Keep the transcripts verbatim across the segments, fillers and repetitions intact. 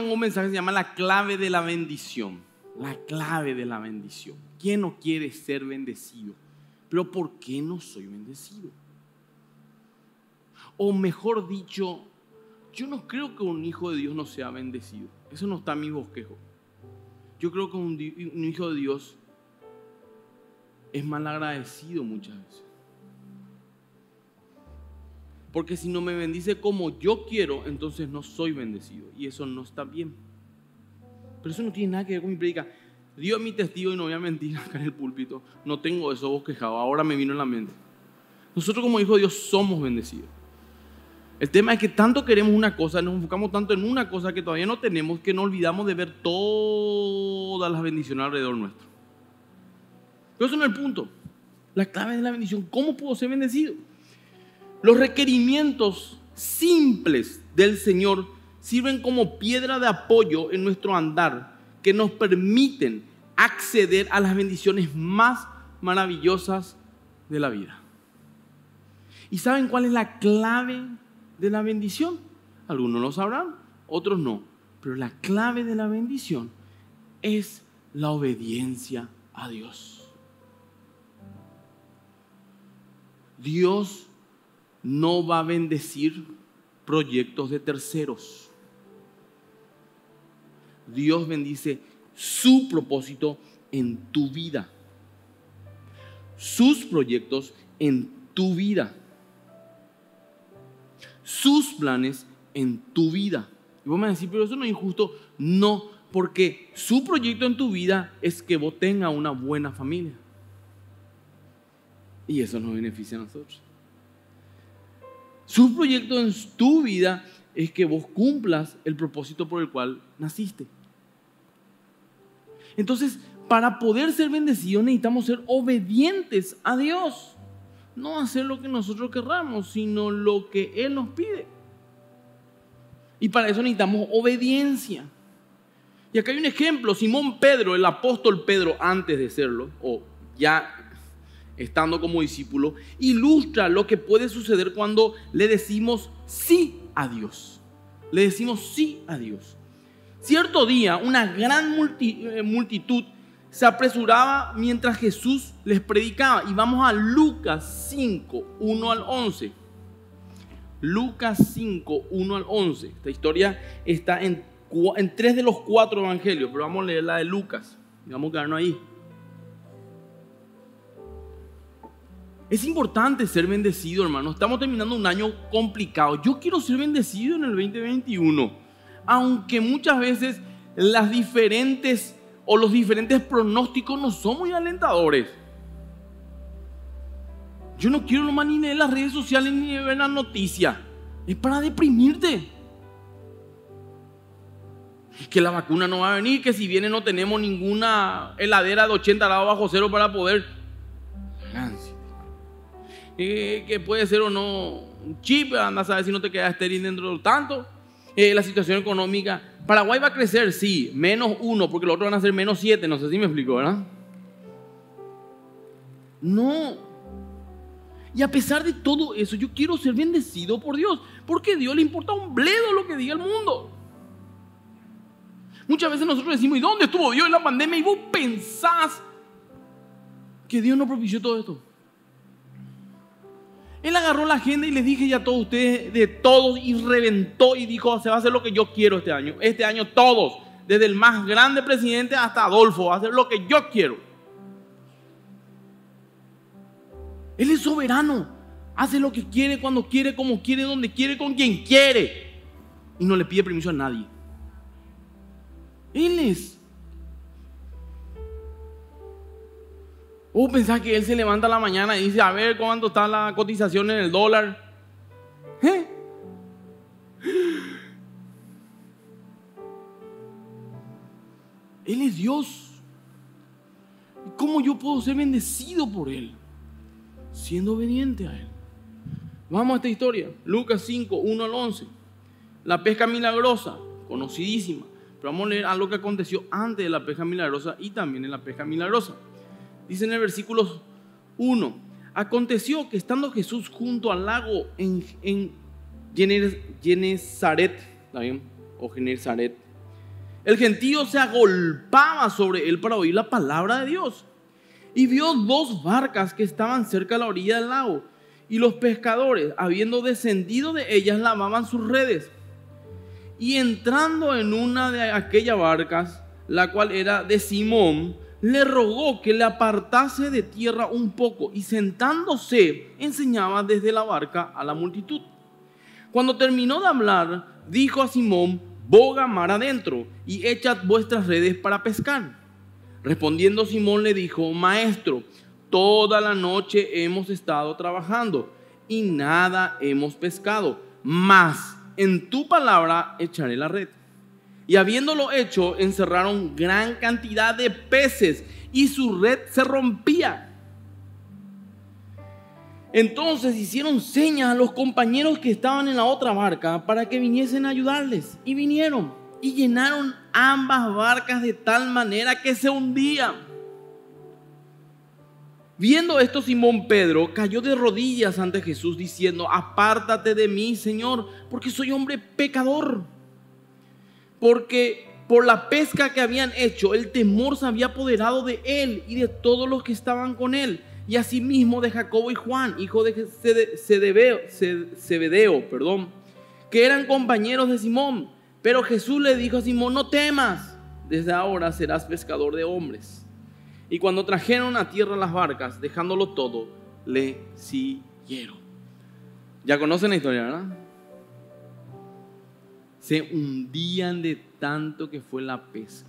tengo un mensaje que se llama la clave de la bendición. La clave de la bendición. ¿Quién no quiere ser bendecido? Pero ¿por qué no soy bendecido? O mejor dicho, yo no creo que un hijo de Dios no sea bendecido. Eso no está en mi bosquejo. Yo creo que un, un hijo de Dios es mal agradecido muchas veces. Porque si no me bendice como yo quiero, entonces no soy bendecido. Y eso no está bien. Pero eso no tiene nada que ver con mi predica. Dios es mi testigo y no voy a mentir acá en el púlpito. No tengo eso bosquejado. Ahora me vino en la mente. Nosotros como hijos de Dios somos bendecidos. El tema es que tanto queremos una cosa, nos enfocamos tanto en una cosa que todavía no tenemos, que nos olvidamos de ver todas las bendiciones alrededor nuestro. Pero eso no es el punto. La clave de la bendición, ¿cómo puedo ser bendecido? Los requerimientos simples del Señor sirven como piedra de apoyo en nuestro andar, que nos permiten acceder a las bendiciones más maravillosas de la vida. ¿Y saben cuál es la clave de la bendición? Algunos lo sabrán, otros no. Pero la clave de la bendición es la obediencia a Dios. Dios no va a bendecir proyectos de terceros. Dios bendice su propósito en tu vida, sus proyectos en tu vida, sus planes en tu vida. Y vos me vas a decir, pero eso no es injusto. No, porque su proyecto en tu vida es que vos tengas una buena familia. Y eso nos beneficia a nosotros. Su proyecto en tu vida es que vos cumplas el propósito por el cual naciste. Entonces, para poder ser bendecidos necesitamos ser obedientes a Dios. No hacer lo que nosotros querramos, sino lo que Él nos pide. Y para eso necesitamos obediencia. Y acá hay un ejemplo. Simón Pedro, el apóstol Pedro, antes de serlo, o ya estando como discípulo, ilustra lo que puede suceder cuando le decimos sí a Dios. Le decimos sí a Dios. Cierto día, una gran multitud se apresuraba mientras Jesús les predicaba. Y vamos a Lucas cinco, uno al once. Lucas cinco, uno al once. Esta historia está en, en tres de los cuatro evangelios, pero vamos a leer la de Lucas. Y vamos a quedarnos ahí. Es importante ser bendecido, hermano. Estamos terminando un año complicado. Yo quiero ser bendecido en el veinte veintiuno. Aunque muchas veces las diferentes o los diferentes pronósticos no son muy alentadores. Yo no quiero nomás ni leer las redes sociales ni ver las noticias. Es para deprimirte. Que la vacuna no va a venir, que si viene no tenemos ninguna heladera de ochenta grados bajo cero para poder. Eh, que puede ser o no un chip, anda a saber si no te quedas estéril dentro de tanto. Eh, la situación económica. Paraguay va a crecer, sí, menos uno, porque los otros van a ser menos siete. No sé si me explico, ¿verdad? No. Y a pesar de todo eso, yo quiero ser bendecido por Dios, porque a Dios le importa un bledo lo que diga el mundo. Muchas veces nosotros decimos, ¿y dónde estuvo Dios en la pandemia? Y vos pensás que Dios no propició todo esto. Él agarró la agenda y les dije ya a todos ustedes de todos y reventó y dijo, se va a hacer lo que yo quiero este año. Este año todos, desde el más grande presidente hasta Adolfo, va a hacer lo que yo quiero. Él es soberano, hace lo que quiere, cuando quiere, como quiere, donde quiere, con quien quiere. Y no le pide permiso a nadie. Él es. ¿Vos pensás que Él se levanta a la mañana y dice, a ver cuánto está la cotización en el dólar? ¿Eh? Él es Dios. ¿Cómo yo puedo ser bendecido por Él? Siendo obediente a Él. Vamos a esta historia. Lucas cinco, uno al once. La pesca milagrosa, conocidísima. Pero vamos a leer algo que aconteció antes de la pesca milagrosa y también en la pesca milagrosa. Dice en el versículo uno. Aconteció que estando Jesús junto al lago en, en Genesaret, ¿está bien? O Genesaret, El gentío se agolpaba sobre él para oír la palabra de Dios. Y vio dos barcas que estaban cerca a la orilla del lago. Y los pescadores, habiendo descendido de ellas, lavaban sus redes. Y entrando en una de aquellas barcas, la cual era de Simón, le rogó que le apartase de tierra un poco. Y sentándose, enseñaba desde la barca a la multitud. Cuando terminó de hablar, dijo a Simón: boga mar adentro y echad vuestras redes para pescar. Respondiendo Simón le dijo: Maestro, toda la noche hemos estado trabajando y nada hemos pescado, mas en tu palabra echaré la red. Y habiéndolo hecho, encerraron gran cantidad de peces y su red se rompía. Entonces hicieron señas a los compañeros que estaban en la otra barca para que viniesen a ayudarles. Y vinieron y llenaron ambas barcas de tal manera que se hundían. Viendo esto, Simón Pedro cayó de rodillas ante Jesús diciendo: apártate de mí, Señor, porque soy hombre pecador. Porque por la pesca que habían hecho, el temor se había apoderado de él y de todos los que estaban con él. Y asimismo de Jacobo y Juan, hijo de Zebedeo, Zebedeo, perdón, que eran compañeros de Simón. Pero Jesús le dijo a Simón: no temas, desde ahora serás pescador de hombres. Y cuando trajeron a tierra las barcas, dejándolo todo, le siguieron. Ya conocen la historia, ¿verdad? Se hundían de tanto que fue la pesca.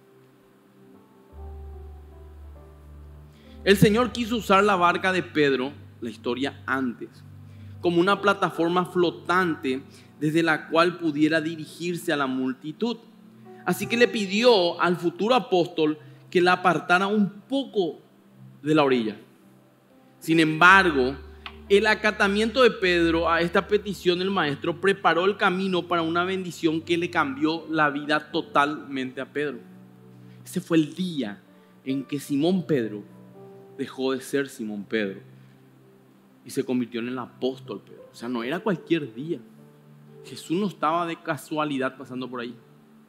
El Señor quiso usar la barca de Pedro, la historia antes, como una plataforma flotante desde la cual pudiera dirigirse a la multitud. Así que le pidió al futuro apóstol que la apartara un poco de la orilla. Sin embargo, el acatamiento de Pedro a esta petición del maestro preparó el camino para una bendición que le cambió la vida totalmente a Pedro. Ese fue el día en que Simón Pedro dejó de ser Simón Pedro y se convirtió en el apóstol Pedro. O sea, no era cualquier día. Jesús no estaba de casualidad pasando por ahí.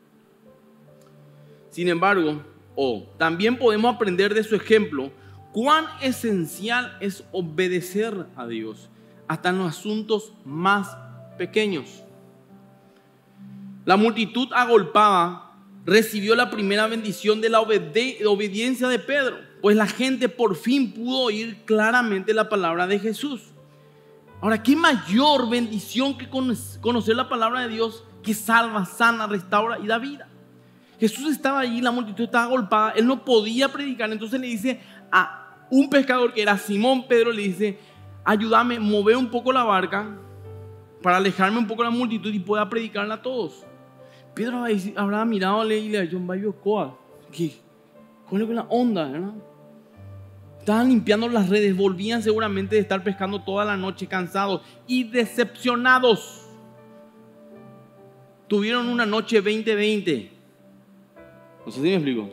Sin embargo, oh, también podemos aprender de su ejemplo cuán esencial es obedecer a Dios, hasta en los asuntos más pequeños. La multitud agolpada recibió la primera bendición de la obede- obediencia de Pedro, pues la gente por fin pudo oír claramente la palabra de Jesús. Ahora, ¿qué mayor bendición que conocer la palabra de Dios que salva, sana, restaura y da vida? Jesús estaba allí, la multitud estaba agolpada, él no podía predicar, entonces le dice a un pescador que era Simón Pedro, le dice: ayúdame, mover un poco la barca para alejarme un poco de la multitud y pueda predicarla a todos. Pedro habrá mirado y le ha dicho: ¿qué? ¿Cuál es la onda? ¿verdad? Estaban limpiando las redes, volvían seguramente de estar pescando toda la noche, cansados y decepcionados. Tuvieron una noche veinte veinte. No sé si me explico.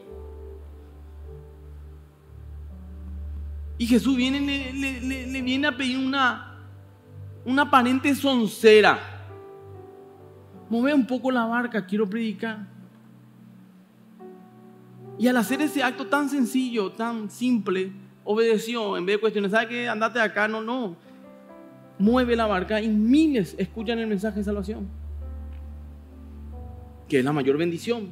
Y Jesús viene y le, le, le, le viene a pedir una, una aparente soncera. Mueve un poco la barca, quiero predicar. Y al hacer ese acto tan sencillo, tan simple, obedeció. En vez de cuestionar: ¿sabe qué? Andate de acá. No, no. Mueve la barca y miles escuchan el mensaje de salvación, que es la mayor bendición.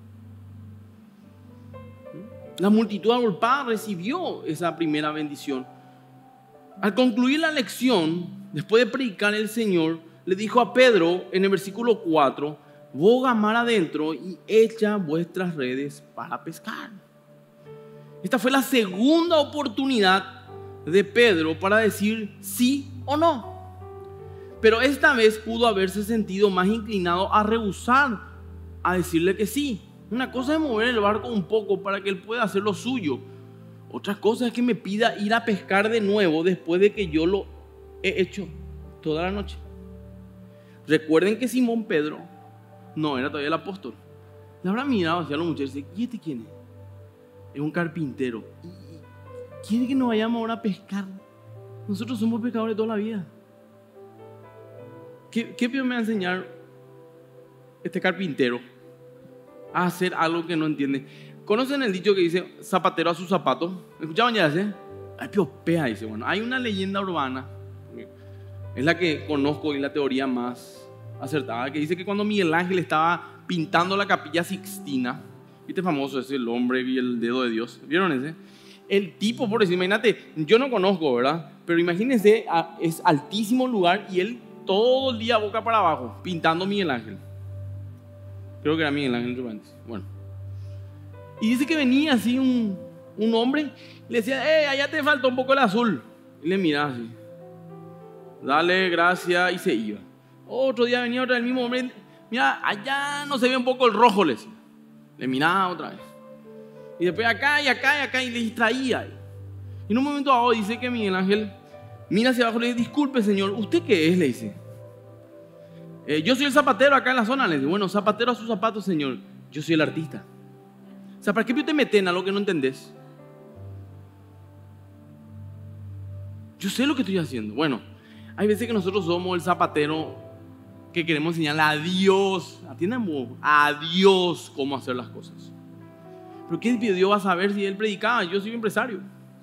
La multitud agolpada recibió esa primera bendición. Al concluir la lección, después de predicar, el Señor le dijo a Pedro en el versículo cuatro: boga mar adentro y echa vuestras redes para pescar. Esta fue la segunda oportunidad de Pedro para decir sí o no. Pero esta vez pudo haberse sentido más inclinado a rehusar a decirle que sí. Una cosa es mover el barco un poco para que él pueda hacer lo suyo. Otra cosa es que me pida ir a pescar de nuevo después de que yo lo he hecho toda la noche. Recuerden que Simón Pedro no era todavía el apóstol. Le habrá mirado hacia los muchachos y dice: ¿y este quién es? Es un carpintero. ¿Quiere que nos vayamos ahora a pescar? Nosotros somos pescadores toda la vida. ¿Qué, qué me va a enseñar este carpintero? a hacer algo que no entiende. ¿Conocen el dicho que dice zapatero a su zapato? ¿Escuchaban ya ese? Ay, piopea, dice. Bueno, hay una leyenda urbana, es la que conozco y la teoría más acertada, que dice que cuando Miguel Ángel estaba pintando la Capilla Sixtina, ¿viste famoso ese, el hombre y el dedo de Dios? ¿Vieron ese? El tipo, por decir, imagínate, yo no conozco, ¿verdad? Pero imagínense, es altísimo lugar y él todo el día boca para abajo, pintando Miguel Ángel. Creo que era Miguel Ángel. Bueno. Y dice que venía así un, un hombre y le decía, eh, allá te falta un poco el azul. Y le miraba así. Dale, gracias, y se iba. Otro día venía otra vez el mismo hombre. Mira, allá no se ve un poco el rojo, le decía. Le miraba otra vez. Y después acá y acá y acá y le distraía. Y en un momento dado dice que Miguel Ángel mira hacia abajo y le dice, disculpe señor, ¿usted qué es? Le dice. Eh, yo soy el zapatero acá en la zona. Le dice, bueno, zapatero a sus zapatos, señor. Yo soy el artista. O sea, ¿para qué te meten a lo que no entendés? Yo sé lo que estoy haciendo. Bueno, hay veces que nosotros somos el zapatero que queremos enseñarle a Dios, atiendan vos, a Dios cómo hacer las cosas. Pero ¿qué Dios va a saber si él predicaba? Yo soy un empresario.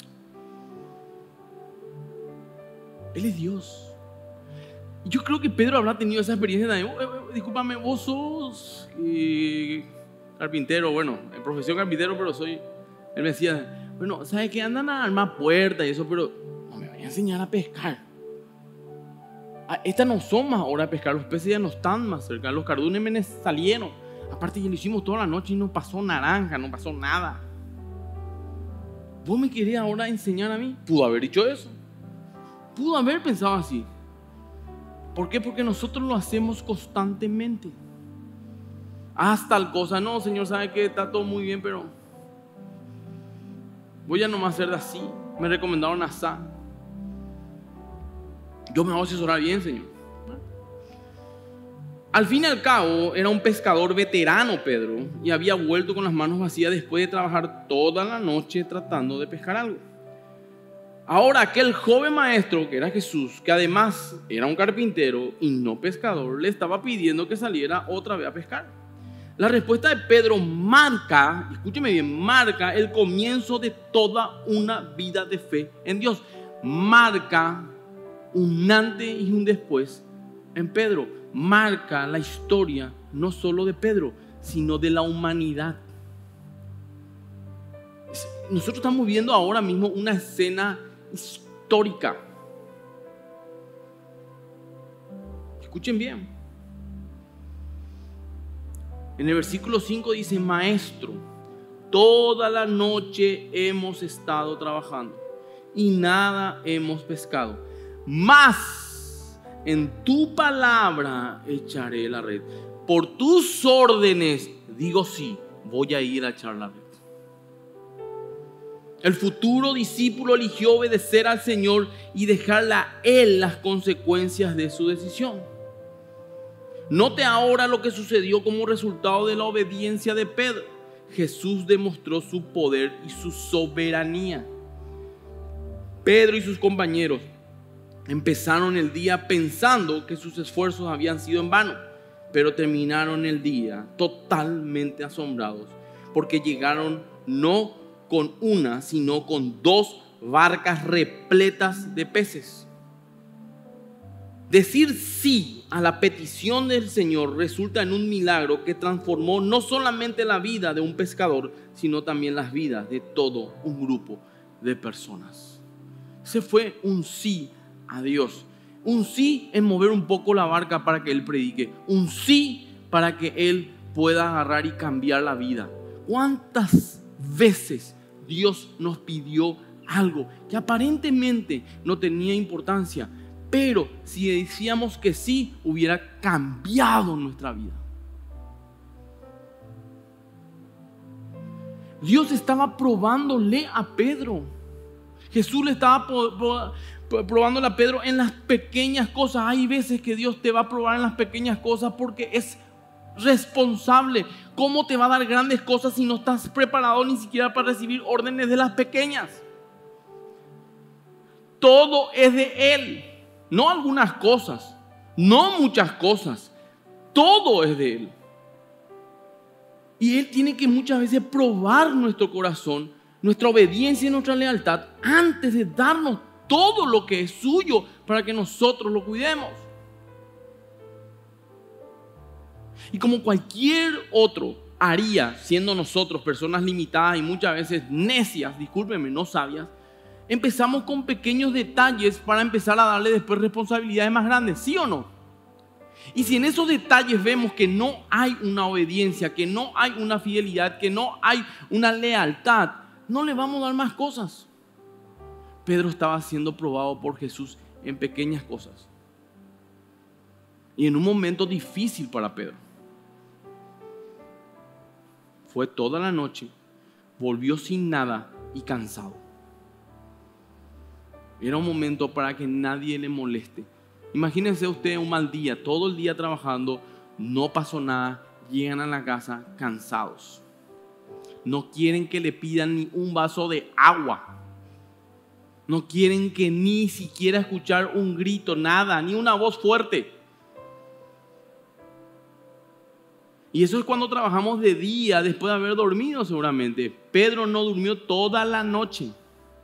Él es Dios. Y yo creo que Pedro habrá tenido esa experiencia también. Oh, oh, discúlpame, vos sos eh, carpintero, bueno, en profesión carpintero, pero soy, él me decía, bueno, ¿sabes qué? Andan a armar puertas y eso, pero no me vayan a enseñar a pescar. Estas no son más horas de pescar, los peces ya no están más cerca, los cardúmenes salieron. Aparte ya lo hicimos toda la noche y no pasó naranja, no pasó nada. ¿Vos me querés ahora enseñar a mí? Pudo haber dicho eso. Pudo haber pensado así. ¿Por qué? Porque nosotros lo hacemos constantemente. Haz tal cosa. No, Señor, sabe que está todo muy bien, pero voy a nomás hacer de así. Me recomendaron así. Yo me voy a asesorar bien, Señor. Al fin y al cabo, era un pescador veterano, Pedro, y había vuelto con las manos vacías después de trabajar toda la noche tratando de pescar algo. Ahora aquel joven maestro, que era Jesús, que además era un carpintero y no pescador, le estaba pidiendo que saliera otra vez a pescar. La respuesta de Pedro marca, escúcheme bien, marca el comienzo de toda una vida de fe en Dios. Marca un antes y un después en Pedro. Marca la historia no solo de Pedro, sino de la humanidad. Nosotros estamos viendo ahora mismo una escena histórica. Escuchen bien. En el versículo cinco dice: Maestro, toda la noche hemos estado trabajando y nada hemos pescado, mas en tu palabra echaré la red. Por tus órdenes digo sí, voy a ir a echar la red. El futuro discípulo eligió obedecer al Señor y dejarle a Él las consecuencias de su decisión. Note ahora lo que sucedió como resultado de la obediencia de Pedro. Jesús demostró su poder y su soberanía. Pedro y sus compañeros empezaron el día pensando que sus esfuerzos habían sido en vano, pero terminaron el día totalmente asombrados porque llegaron no con una, sino con dos barcas repletas de peces. Decir sí a la petición del Señor resulta en un milagro que transformó no solamente la vida de un pescador, sino también las vidas de todo un grupo de personas. Ese fue un sí a Dios. Un sí en mover un poco la barca para que Él predique. Un sí para que Él pueda agarrar y cambiar la vida. ¿Cuántas veces Dios nos pidió algo que aparentemente no tenía importancia, pero si decíamos que sí, hubiera cambiado nuestra vida? Dios estaba probándole a Pedro. Jesús le estaba probándole a Pedro en las pequeñas cosas. Hay veces que Dios te va a probar en las pequeñas cosas porque es responsable. ¿Cómo te va a dar grandes cosas si no estás preparado ni siquiera para recibir órdenes de las pequeñas? Todo es de Él. No algunas cosas, no muchas cosas. Todo es de Él. Y Él tiene que muchas veces probar nuestro corazón, nuestra obediencia y nuestra lealtad antes de darnos todo lo que es suyo para que nosotros lo cuidemos. Y como cualquier otro haría, siendo nosotros personas limitadas y muchas veces necias, discúlpenme, no sabias, empezamos con pequeños detalles para empezar a darle después responsabilidades más grandes, ¿sí o no? Y si en esos detalles vemos que no hay una obediencia, que no hay una fidelidad, que no hay una lealtad, no le vamos a dar más cosas. Pedro estaba siendo probado por Jesús en pequeñas cosas. Y en un momento difícil para Pedro. Fue toda la noche, volvió sin nada y cansado. Era un momento para que nadie le moleste. Imagínense usted un mal día, todo el día trabajando, no pasó nada, llegan a la casa cansados. No quieren que le pidan ni un vaso de agua. No quieren que ni siquiera escuchar un grito, nada, ni una voz fuerte. Y eso es cuando trabajamos de día, después de haber dormido seguramente. Pedro no durmió toda la noche.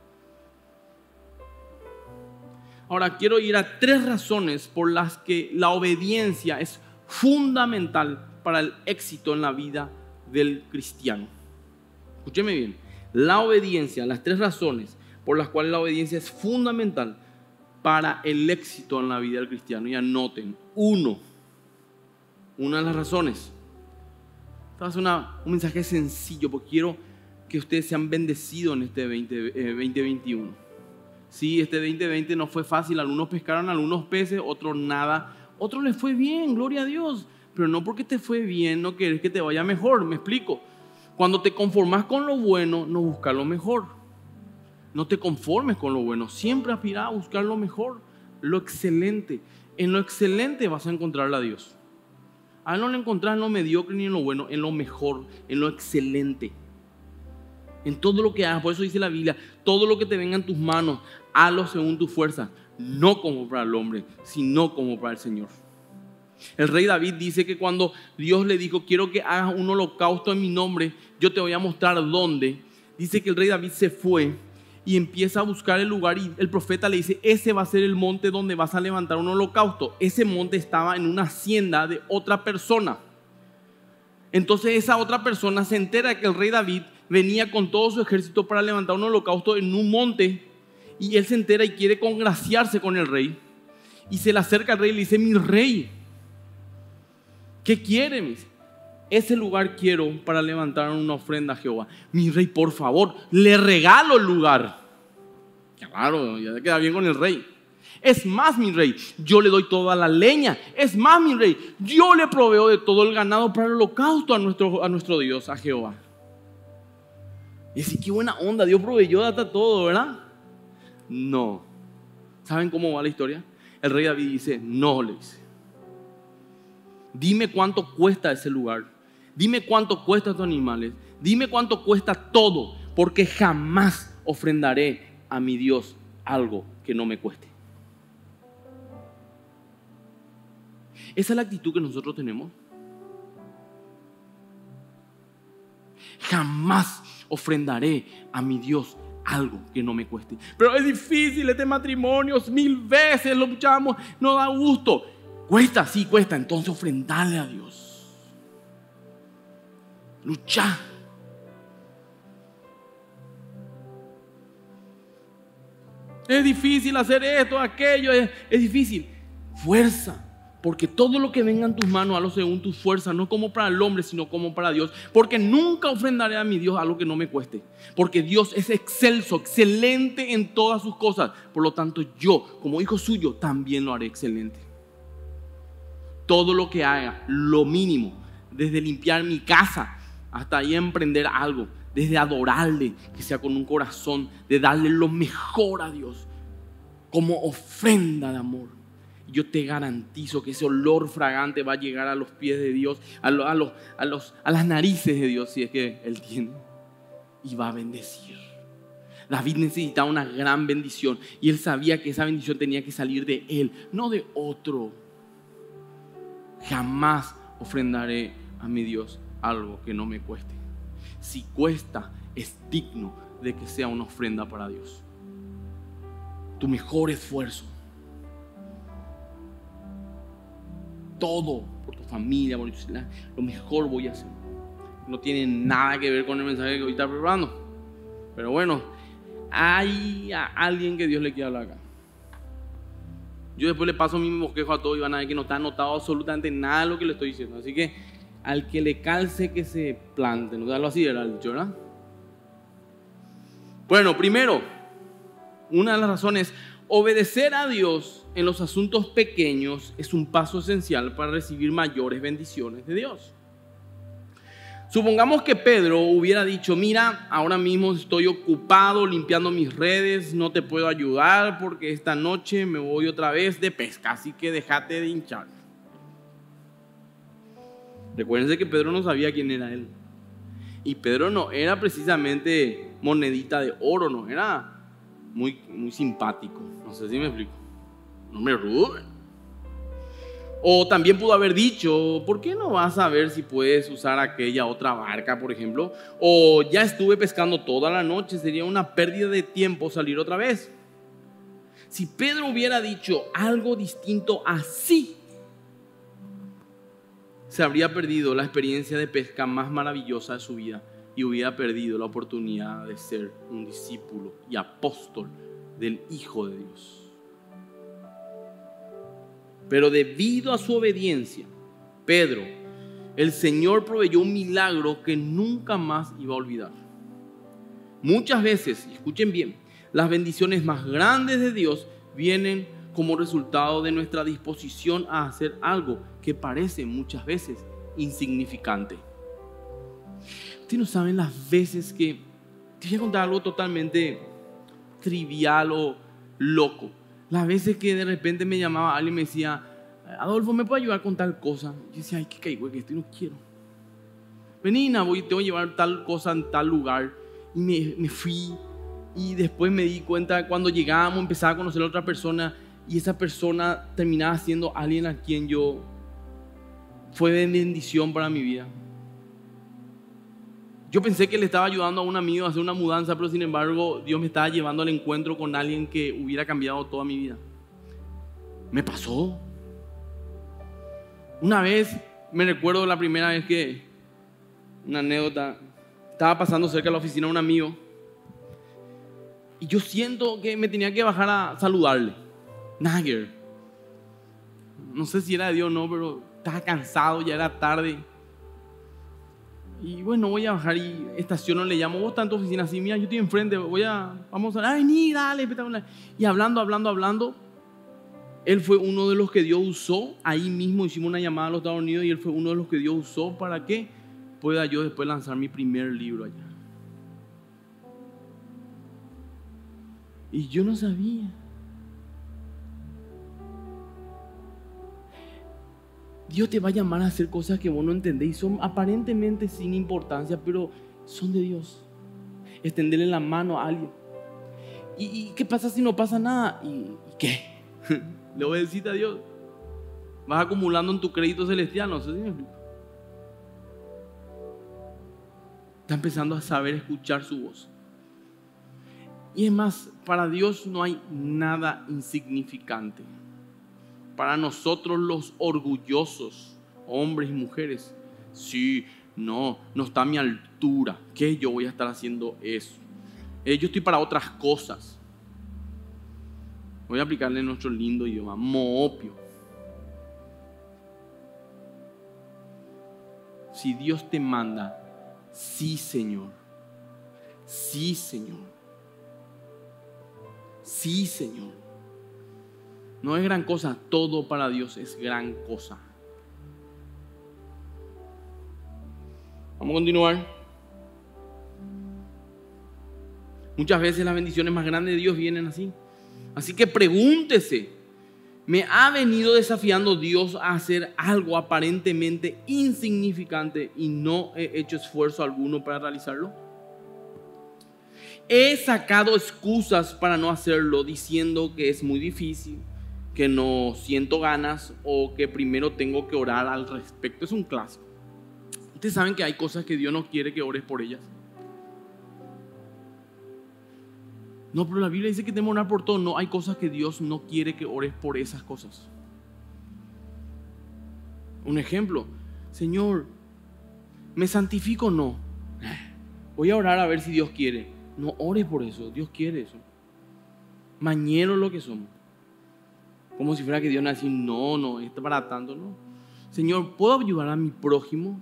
Ahora quiero ir a tres razones por las que la obediencia es fundamental para el éxito en la vida del cristiano. Escúcheme bien, la obediencia, las tres razones por las cuales la obediencia es fundamental para el éxito en la vida del cristiano. Y anoten, uno, una de las razones. Esta va a ser una, un mensaje sencillo porque quiero que ustedes sean bendecidos en este veinte, eh, veinte veintiuno. Sí, este veinte veinte no fue fácil, algunos pescaron algunos peces, otros nada, otros les fue bien, gloria a Dios, pero no porque te fue bien no querés que te vaya mejor, me explico. Cuando te conformas con lo bueno, no buscas lo mejor. No te conformes con lo bueno, siempre aspira a buscar lo mejor, lo excelente. En lo excelente vas a encontrar a Dios. A Él no le encontrás en lo mediocre ni en lo bueno, en lo mejor, en lo excelente. En todo lo que hagas, por eso dice la Biblia, todo lo que te venga en tus manos, hazlo según tu fuerza, no como para el hombre, sino como para el Señor. El rey David dice que cuando Dios le dijo, quiero que hagas un holocausto en mi nombre, yo te voy a mostrar dónde. Dice que el rey David se fue y empieza a buscar el lugar y el profeta le dice, ese va a ser el monte donde vas a levantar un holocausto. Ese monte estaba en una hacienda de otra persona. Entonces esa otra persona se entera de que el rey David venía con todo su ejército para levantar un holocausto en un monte y él se entera y quiere congraciarse con el rey y se le acerca al rey y le dice, mi rey, ¿qué quiere? Me dice, ese lugar quiero para levantar una ofrenda a Jehová. Mi rey, por favor, le regalo el lugar. Claro, ya se queda bien con el rey. Es más, mi rey, yo le doy toda la leña. Es más, mi rey, yo le proveo de todo el ganado para el holocausto a nuestro, a nuestro Dios, a Jehová. Y así, qué buena onda, Dios proveyó hasta todo, ¿verdad? No. ¿Saben cómo va la historia? El rey David dice, no, le dice. Dime cuánto cuesta ese lugar. Dime cuánto cuesta estos animales. Dime cuánto cuesta todo, porque jamás ofrendaré a mi Dios algo que no me cueste. Esa es la actitud que nosotros tenemos. Jamás ofrendaré a mi Dios algo que no me cueste. Pero es difícil este matrimonio, mil veces lo luchamos, no da gusto. Cuesta, sí cuesta, entonces ofrendarle a Dios. Luchar. Es difícil hacer esto, aquello, es, es difícil. Fuerza. Porque todo lo que venga en tus manos, hazlo según tus fuerzas, no como para el hombre, sino como para Dios. Porque nunca ofrendaré a mi Dios algo que no me cueste. Porque Dios es excelso, excelente en todas sus cosas. Por lo tanto, yo, como hijo suyo, también lo haré excelente. Todo lo que haga, lo mínimo, desde limpiar mi casa hasta ahí emprender algo, desde adorarle, que sea con un corazón, de darle lo mejor a Dios, como ofrenda de amor. Yo te garantizo que ese olor fragante va a llegar a los pies de Dios, a, lo, a, los, a, los, a las narices de Dios, si es que Él tiene, y va a bendecir. David necesitaba una gran bendición y él sabía que esa bendición tenía que salir de él, no de otro. Jamás ofrendaré a mi Dios algo que no me cueste. Si cuesta, es digno de que sea una ofrenda para Dios. Tu mejor esfuerzo. Todo por tu familia, por tu ciudad, lo mejor voy a hacer. No tiene nada que ver con el mensaje que hoy está preparando. Pero bueno, hay a alguien que Dios le quiere hablar acá. Yo después le paso mi bosquejo a todos y van a ver que no está anotado absolutamente nada de lo que le estoy diciendo. Así que al que le calce que se plante, no darlo así, era el dicho, ¿verdad? Bueno, primero, una de las razones, obedecer a Dios en los asuntos pequeños es un paso esencial para recibir mayores bendiciones de Dios. Supongamos que Pedro hubiera dicho, mira, ahora mismo estoy ocupado limpiando mis redes, no te puedo ayudar porque esta noche me voy otra vez de pesca, así que déjate de hinchar. Recuérdense que Pedro no sabía quién era él. Y Pedro no era precisamente monedita de oro, no, era muy, muy simpático. No sé si me explico. No me rude. O también pudo haber dicho, ¿por qué no vas a ver si puedes usar aquella otra barca, por ejemplo? O ya estuve pescando toda la noche, sería una pérdida de tiempo salir otra vez. Si Pedro hubiera dicho algo distinto así, se habría perdido la experiencia de pesca más maravillosa de su vida y hubiera perdido la oportunidad de ser un discípulo y apóstol del Hijo de Dios. Pero debido a su obediencia, Pedro, el Señor proveyó un milagro que nunca más iba a olvidar. Muchas veces, escuchen bien, las bendiciones más grandes de Dios vienen como resultado de nuestra disposición a hacer algo que parece muchas veces insignificante. Ustedes no saben las veces que, te voy a contar algo totalmente trivial o loco. Las veces que de repente me llamaba alguien y me decía, Adolfo, ¿me puede ayudar con tal cosa? Yo decía, ay, qué caigo, que esto no quiero. Vení, voy, te voy a llevar tal cosa en tal lugar. Y me, me fui. Y después me di cuenta, cuando llegábamos, empezaba a conocer a otra persona. Y esa persona terminaba siendo alguien a quien yo fue de bendición para mi vida. Yo pensé que le estaba ayudando a un amigo a hacer una mudanza, pero sin embargo Dios me estaba llevando al encuentro con alguien que hubiera cambiado toda mi vida. Me pasó. Una vez, me recuerdo la primera vez que, una anécdota, estaba pasando cerca de la oficina de un amigo y yo siento que me tenía que bajar a saludarle. Nagger. No sé si era de Dios o no, pero estaba cansado, ya era tarde. Y bueno, voy a bajar y estaciono, le llamo, vos estás en tu oficina, así, mira, yo estoy enfrente, voy a, vamos a, ay, ni, dale, espectacular. Y hablando, hablando, hablando, él fue uno de los que Dios usó, ahí mismo hicimos una llamada a los Estados Unidos y él fue uno de los que Dios usó para que pueda yo después lanzar mi primer libro allá. Y yo no sabía. Dios te va a llamar a hacer cosas que vos no entendés y son aparentemente sin importancia, pero son de Dios. Extenderle la mano a alguien. ¿Y, y qué pasa si no pasa nada? ¿Y, y qué? Le obedeciste a Dios. Vas acumulando en tu crédito celestial, no sé si me explico. Está empezando a saber escuchar su voz. Y es más, para Dios no hay nada insignificante. Para nosotros los orgullosos, hombres y mujeres, sí, no, no está a mi altura. ¿Qué yo voy a estar haciendo eso? Eh, yo estoy para otras cosas. Voy a aplicarle nuestro lindo idioma, moopio. Si Dios te manda, sí, Señor. Sí, Señor. Sí, Señor. No es gran cosa, todo para Dios es gran cosa. Vamos a continuar. Muchas veces las bendiciones más grandes de Dios vienen así. Así que pregúntese, ¿me ha venido desafiando Dios a hacer algo aparentemente insignificante y no he hecho esfuerzo alguno para realizarlo? He sacado excusas para no hacerlo, diciendo que es muy difícil, que no siento ganas o que primero tengo que orar al respecto. Es un clásico. Ustedes saben que hay cosas que Dios no quiere que ores por ellas. No, pero la Biblia dice que tenemos que orar por todo. No, hay cosas que Dios no quiere que ores por esas cosas. Un ejemplo, Señor, ¿me santifico o no? Voy a orar a ver si Dios quiere. No ores por eso, Dios quiere eso. Mañeros lo que somos. Como si fuera que Dios nos dice, no, no, esto para tanto, no. Señor, ¿puedo ayudar a mi prójimo?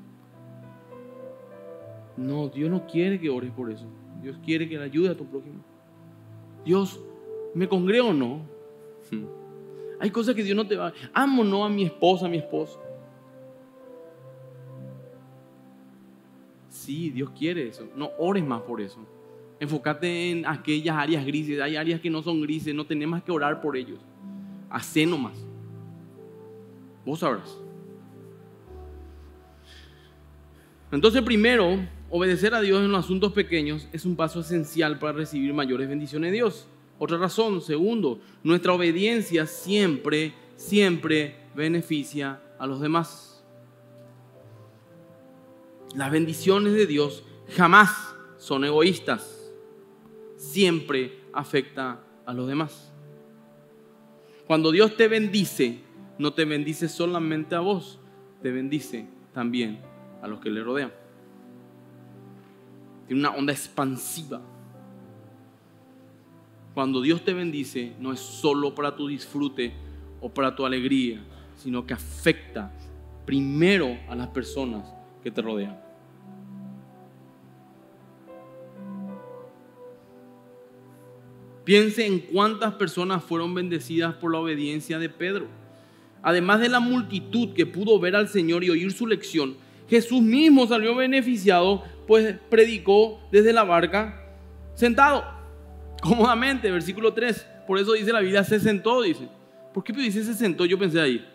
No, Dios no quiere que ores por eso. Dios quiere que le ayude a tu prójimo. Dios, ¿me congrego o no? Hmm. Hay cosas que Dios no te va a... Amo o no a mi esposa, a mi esposo. Sí, Dios quiere eso. No ores más por eso. Enfócate en aquellas áreas grises. Hay áreas que no son grises. No tenemos que orar por ellos. Hacé nomás. Vos sabrás. Entonces, primero, obedecer a Dios en los asuntos pequeños es un paso esencial para recibir mayores bendiciones de Dios. Otra razón, segundo, nuestra obediencia siempre, siempre beneficia a los demás. Las bendiciones de Dios jamás son egoístas. Siempre afecta a los demás. Cuando Dios te bendice, no te bendice solamente a vos, te bendice también a los que le rodean. Tiene una onda expansiva. Cuando Dios te bendice, no es solo para tu disfrute o para tu alegría, sino que afecta primero a las personas que te rodean. Piense en cuántas personas fueron bendecidas por la obediencia de Pedro. Además de la multitud que pudo ver al Señor y oír su lección, Jesús mismo salió beneficiado, pues predicó desde la barca sentado, cómodamente, versículo tres. Por eso dice la Biblia, se sentó, dice. ¿Por qué dice se sentó? Yo pensé ahí.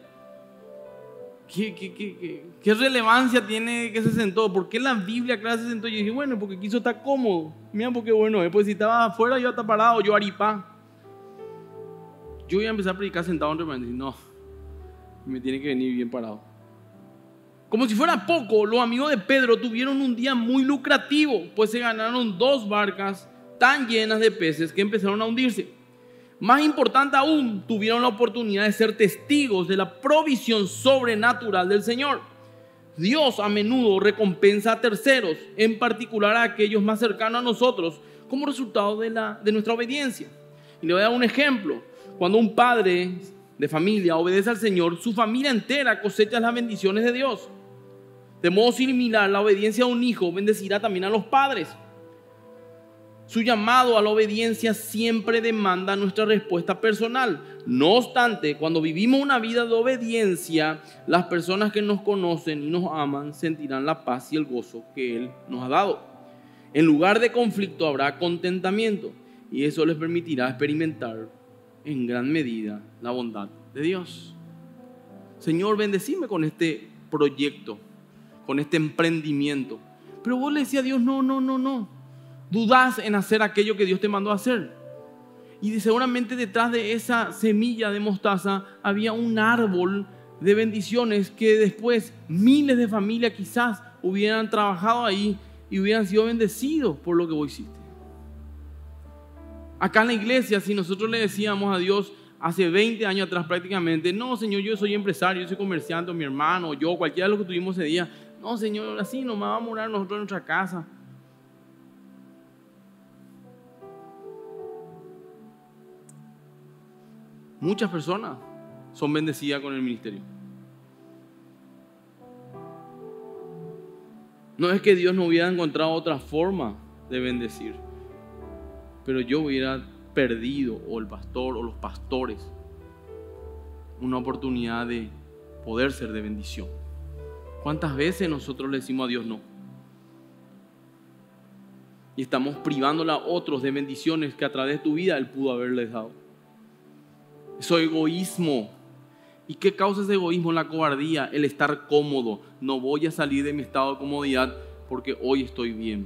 ¿Qué, qué, qué, qué, qué relevancia tiene que se sentó? ¿Por qué la Biblia aclara se sentó? Yo dije, bueno, porque quiso estar cómodo. Mira, porque bueno, pues si estaba afuera yo estaba parado, yo aripá. Yo voy a empezar a predicar sentado entre manos. No, me tiene que venir bien parado. Como si fuera poco, los amigos de Pedro tuvieron un día muy lucrativo, pues se ganaron dos barcas tan llenas de peces que empezaron a hundirse. Más importante aún, tuvieron la oportunidad de ser testigos de la provisión sobrenatural del Señor. Dios a menudo recompensa a terceros, en particular a aquellos más cercanos a nosotros, como resultado de, la, de nuestra obediencia. Y le voy a dar un ejemplo. Cuando un padre de familia obedece al Señor, su familia entera cosecha las bendiciones de Dios. De modo similar, la obediencia a un hijo bendecirá también a los padres. Su llamado a la obediencia siempre demanda nuestra respuesta personal. No obstante, cuando vivimos una vida de obediencia, las personas que nos conocen y nos aman sentirán la paz y el gozo que Él nos ha dado. En lugar de conflicto habrá contentamiento, y eso les permitirá experimentar en gran medida la bondad de Dios. Señor, bendecime con este proyecto, con este emprendimiento. Pero vos le decías a Dios, no, no, no, no. Dudás en hacer aquello que Dios te mandó a hacer. Y seguramente detrás de esa semilla de mostaza había un árbol de bendiciones que después miles de familias quizás hubieran trabajado ahí y hubieran sido bendecidos por lo que vos hiciste. Acá en la iglesia, si nosotros le decíamos a Dios hace veinte años atrás prácticamente, no, Señor, yo soy empresario, yo soy comerciante, mi hermano, yo, cualquiera de los que tuvimos ese día, no, Señor, así nomás vamos a morar nosotros en nuestra casa. Muchas personas son bendecidas con el ministerio. No es que Dios no hubiera encontrado otra forma de bendecir, pero yo hubiera perdido, o el pastor o los pastores, una oportunidad de poder ser de bendición. ¿Cuántas veces nosotros le decimos a Dios no? Y estamos privándole a otros de bendiciones que a través de tu vida Él pudo haberles dado. Eso es egoísmo. ¿Y qué causa ese egoísmo? La cobardía, el estar cómodo. No voy a salir de mi estado de comodidad porque hoy estoy bien.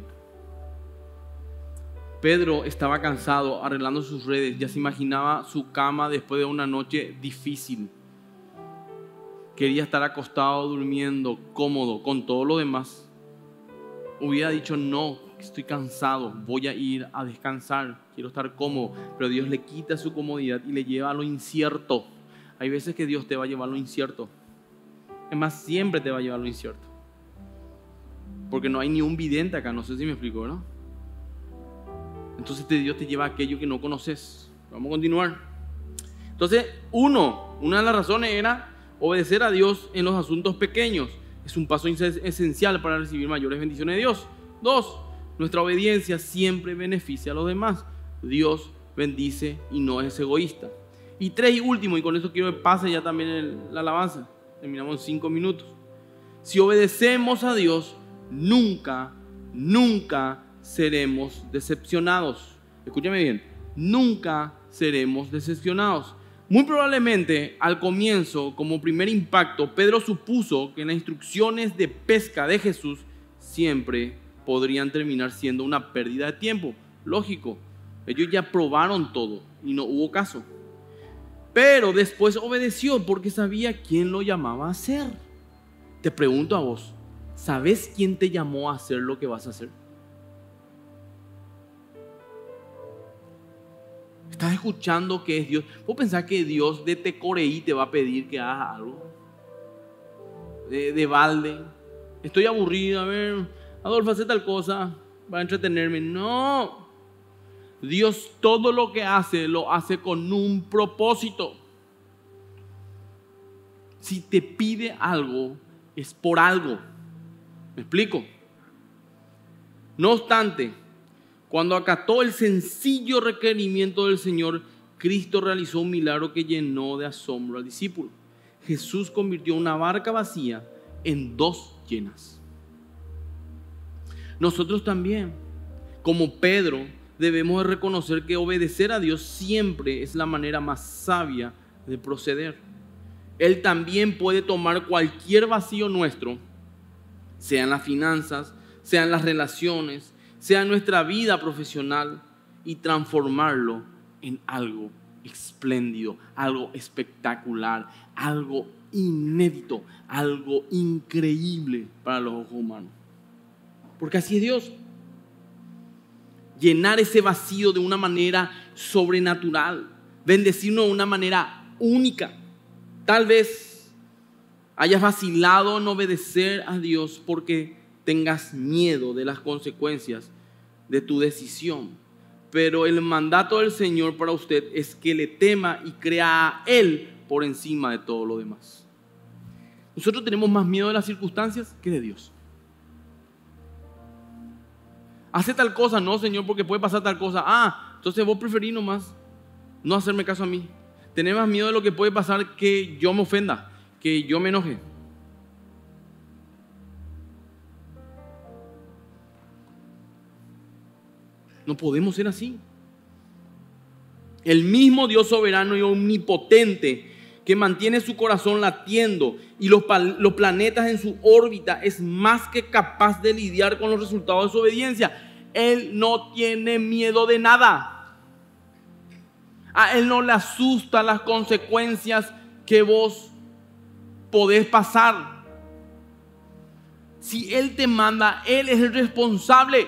Pedro estaba cansado arreglando sus redes. Ya se imaginaba su cama después de una noche difícil. quería estar acostado, durmiendo, cómodo, con todo lo demás, hubiera dicho no, estoy cansado, voy a ir a descansar, quiero estar cómodo. Pero Dios le quita su comodidad y le lleva a lo incierto. Hay veces que Dios te va a llevar a lo incierto. Es más, siempre te va a llevar a lo incierto. Porque no hay ni un vidente acá, no sé si me explico, ¿no? Entonces Dios te lleva a aquello que no conoces. Vamos a continuar. Entonces, uno, una de las razones era obedecer a Dios en los asuntos pequeños. Es un paso esencial para recibir mayores bendiciones de Dios. Dos, nuestra obediencia siempre beneficia a los demás. Dios bendice y no es egoísta. Y tres y último, y con eso quiero que pase ya también el, la alabanza. Terminamos en cinco minutos. Si obedecemos a Dios, nunca, nunca seremos decepcionados. Escúchame bien, nunca seremos decepcionados. Muy probablemente al comienzo, como primer impacto, Pedro supuso que las instrucciones de pesca de Jesús siempre podrían terminar siendo una pérdida de tiempo. Lógico, ellos ya probaron todo y no hubo caso. Pero después obedeció porque sabía quién lo llamaba a hacer. Te pregunto a vos, ¿sabes quién te llamó a hacer lo que vas a hacer? ¿Estás escuchando que es Dios? ¿Vos pensás que Dios de tecoreí te va a pedir que hagas algo? De, de balde. Estoy aburrido, a ver, Adolfo, hace tal cosa para entretenerme. No. Dios todo lo que hace, lo hace con un propósito. Si te pide algo, es por algo. ¿Me explico? No obstante, cuando acató el sencillo requerimiento del Señor, Cristo realizó un milagro que llenó de asombro al discípulo. Jesús convirtió una barca vacía en dos llenas. Nosotros también, como Pedro, debemos de reconocer que obedecer a Dios siempre es la manera más sabia de proceder. Él también puede tomar cualquier vacío nuestro, sea en las finanzas, sea en las relaciones, sea en nuestra vida profesional, y transformarlo en algo espléndido, algo espectacular, algo inédito, algo increíble para los ojos humanos. Porque así es Dios. Llenar ese vacío de una manera sobrenatural, bendecirnos de una manera única. Tal vez hayas vacilado en obedecer a Dios porque tengas miedo de las consecuencias de tu decisión. Pero el mandato del Señor para usted es que le tema y crea a Él por encima de todo lo demás. Nosotros tenemos más miedo de las circunstancias que de Dios. Hace tal cosa, no, Señor, porque puede pasar tal cosa. Ah, entonces vos preferís nomás no hacerme caso a mí. Tenés más miedo de lo que puede pasar que yo me ofenda, que yo me enoje. No podemos ser así. El mismo Dios soberano y omnipotente que mantiene su corazón latiendo y los, los planetas en su órbita es más que capaz de lidiar con los resultados de su obediencia. Él no tiene miedo de nada. A Él no le asustan las consecuencias que vos podés pasar. Si Él te manda, Él es el responsable.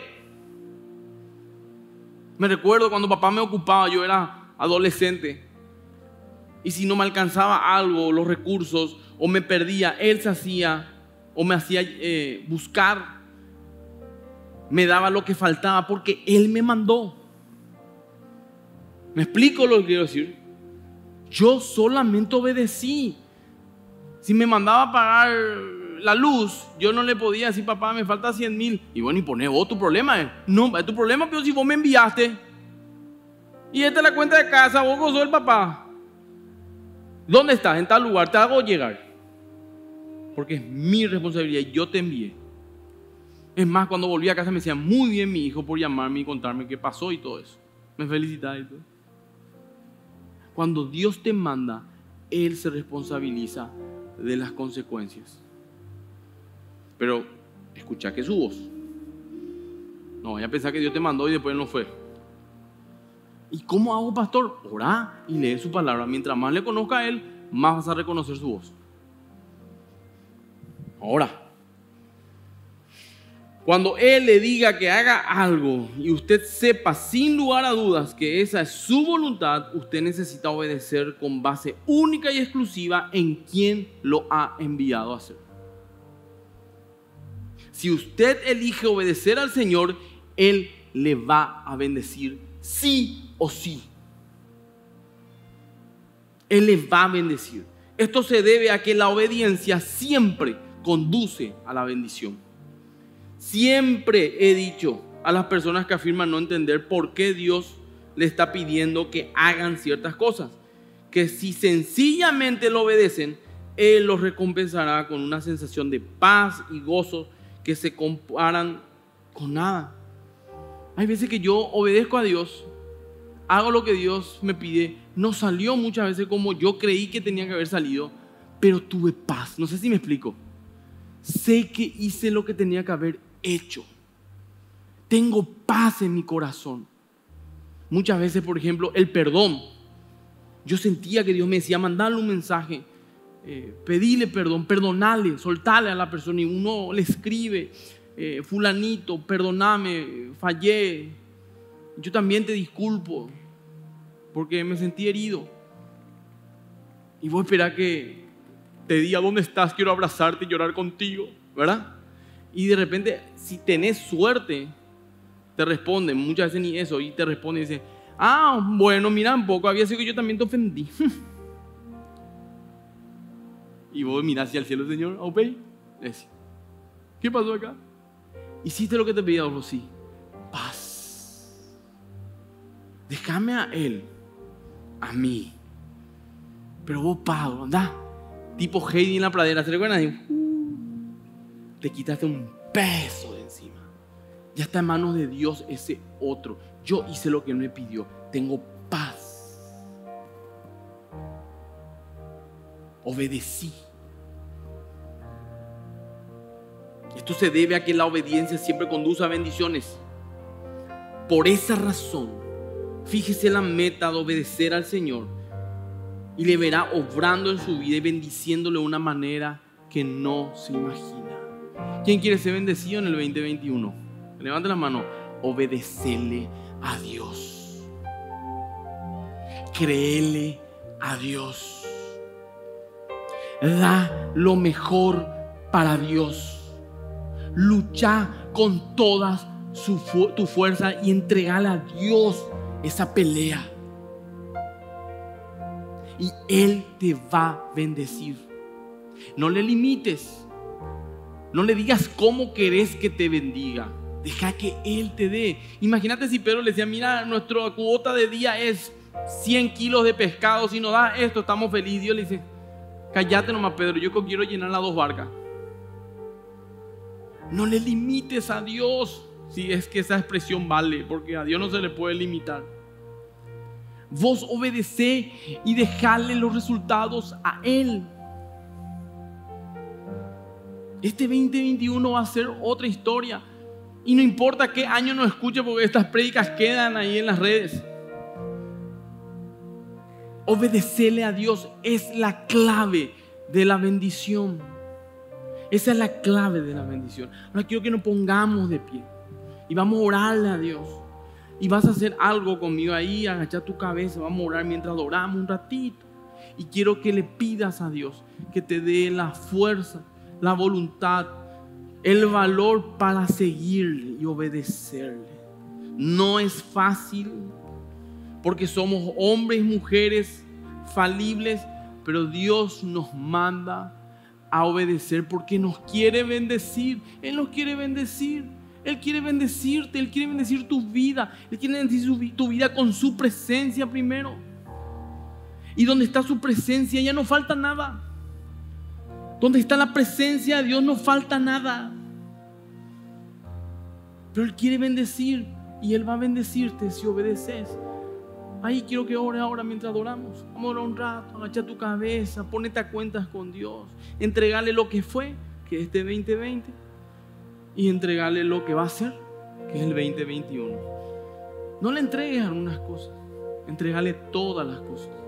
Me recuerdo cuando papá me ocupaba, yo era adolescente, y si no me alcanzaba algo, los recursos, o me perdía, Él se hacía, o me hacía eh, buscar, me daba lo que faltaba, porque Él me mandó. ¿Me explico lo que quiero decir? Yo solamente obedecí. Si me mandaba a pagar la luz, yo no le podía decir, papá, me falta cien mil. Y bueno, y poné vos tu problema. Eh. No, es tu problema, pero si vos me enviaste. Y esta es la cuenta de casa, vos sos el papá. ¿Dónde estás? En tal lugar, te hago llegar. Porque es mi responsabilidad y yo te envié. Es más, cuando volví a casa me decía, muy bien mi hijo por llamarme y contarme qué pasó y todo eso. Me felicitaba y todo. Cuando Dios te manda, Él se responsabiliza de las consecuencias. Pero escucha que su voz. No vaya a pensar que Dios te mandó y después no fue. ¿Y cómo hago, pastor? Orá y lee su palabra. Mientras más le conozca a Él, más vas a reconocer su voz. Ahora, cuando Él le diga que haga algo y usted sepa sin lugar a dudas que esa es su voluntad, usted necesita obedecer con base única y exclusiva en quien lo ha enviado a hacer. Si usted elige obedecer al Señor, Él le va a bendecir sí o sí. Él le va a bendecir. Esto se debe a que la obediencia siempre conduce a la bendición. Siempre he dicho a las personas que afirman no entender por qué Dios le está pidiendo que hagan ciertas cosas, que si sencillamente lo obedecen, Él los recompensará con una sensación de paz y gozo que se comparan con nada. Hay veces que yo obedezco a Dios, hago lo que Dios me pide, no salió muchas veces como yo creí que tenía que haber salido, pero tuve paz. No sé si me explico. Sé que hice lo que tenía que haber hecho. Tengo paz en mi corazón. Muchas veces, por ejemplo, el perdón. Yo sentía que Dios me decía, mandale un mensaje, eh, pedile perdón, perdonale, soltale a la persona. Y uno le escribe, eh, fulanito, perdóname, fallé. Yo también te disculpo porque me sentí herido. Y voy a esperar que te diga dónde estás, quiero abrazarte y llorar contigo, ¿verdad? Y de repente, si tenés suerte, te responde, muchas veces ni eso, y te responde y dice, ah, bueno, mira un poco, había sido que yo también te ofendí. Y vos mirás hacia el cielo, Señor, ¿ok? ¿Qué pasó acá? Hiciste lo que te pedía, Rosy. Paz. Déjame a Él, a mí. Pero vos, Pablo, andá. Tipo Heidi en la pradera, ¿se recuerdan? Uh, te quitaste un peso de encima. Ya está en manos de Dios ese otro. Yo hice lo que Él me pidió. Tengo paz. Obedecí. Esto se debe a que la obediencia siempre conduce a bendiciones. Por esa razón, fíjese la meta de obedecer al Señor y le verá obrando en su vida y bendiciéndole de una manera que no se imagina. ¿Quién quiere ser bendecido en el veinte veintiuno? Levante la mano. Obedecerle a Dios. Créele a Dios. Da lo mejor para Dios. Lucha con toda su fu- tu fuerza y entregale a Dios esa pelea. Y Él te va a bendecir. No le limites. No le digas cómo querés que te bendiga. Deja que Él te dé. Imagínate si Pedro le decía, mira, nuestra cuota de día es cien kilos de pescado. Si nos da esto, estamos felices. Dios le dice, cállate nomás, Pedro, yo quiero llenar las dos barcas. No le limites a Dios. Si es que esa expresión vale, porque a Dios no se le puede limitar. Vos obedecé y dejale los resultados a Él. Este veinte veintiuno va a ser otra historia. Y no importa qué año nos escuche, porque estas prédicas quedan ahí en las redes. Obedecerle a Dios es la clave de la bendición. Esa es la clave de la bendición. Ahora quiero que nos pongamos de pie y vamos a orarle a Dios. Y vas a hacer algo conmigo ahí, agachar tu cabeza, vamos a orar mientras adoramos un ratito. Y quiero que le pidas a Dios que te dé la fuerza, la voluntad, el valor para seguirle y obedecerle. No es fácil, porque somos hombres y mujeres falibles, pero Dios nos manda a obedecer porque nos quiere bendecir. Él nos quiere bendecir. Él quiere bendecirte, Él quiere bendecir tu vida. Él quiere bendecir tu vida con su presencia primero. Y donde está su presencia ya no falta nada. Donde está la presencia de Dios no falta nada. Pero Él quiere bendecir y Él va a bendecirte si obedeces. Ahí quiero que ore ahora mientras adoramos. Vamos a orar un rato, agacha tu cabeza, ponete a cuentas con Dios. Entregale lo que fue, que es este veinte veinte. Y entregarle lo que va a ser, que es el veinte veintiuno. No le entregues algunas cosas, entregale todas las cosas.